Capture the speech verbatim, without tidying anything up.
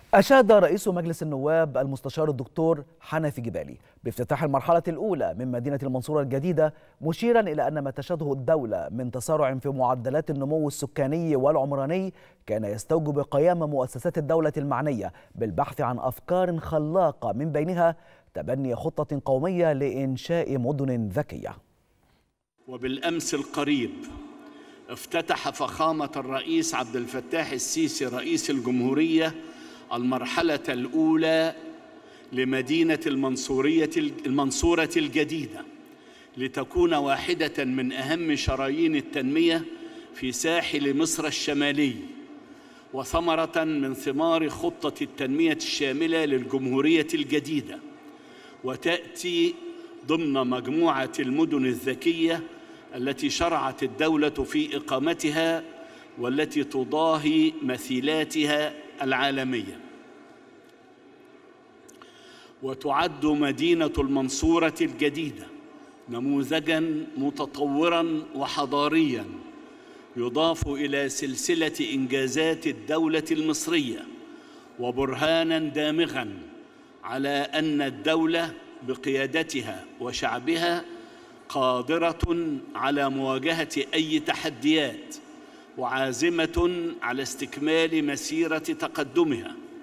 أشاد رئيس مجلس النواب المستشار الدكتور حنفي جبالي بافتتاح المرحلة الأولى من مدينة المنصورة الجديدة، مشيرا إلى أن ما تشهده الدولة من تسارع في معدلات النمو السكاني والعمراني كان يستوجب قيام مؤسسات الدولة المعنية بالبحث عن أفكار خلاقة، من بينها تبني خطة قومية لإنشاء مدن ذكية. وبالأمس القريب افتتح فخامة الرئيس عبد الفتاح السيسي رئيس الجمهورية المرحلة الأولى لمدينة المنصورية المنصورة الجديدة، لتكون واحدة من أهم شرايين التنمية في ساحل مصر الشمالي، وثمرة من ثمار خطة التنمية الشاملة للجمهورية الجديدة، وتأتي ضمن مجموعة المدن الذكية التي شرعت الدولة في إقامتها والتي تضاهي مثيلاتها العالمية. وتعد مدينة المنصورة الجديدة نموذجاً متطوراً وحضارياً يضاف إلى سلسلة إنجازات الدولة المصرية، وبرهاناً دامغاً على أن الدولة بقيادتها وشعبها قادرة على مواجهة أي تحديات، وعازمة على استكمال مسيرة تقدمها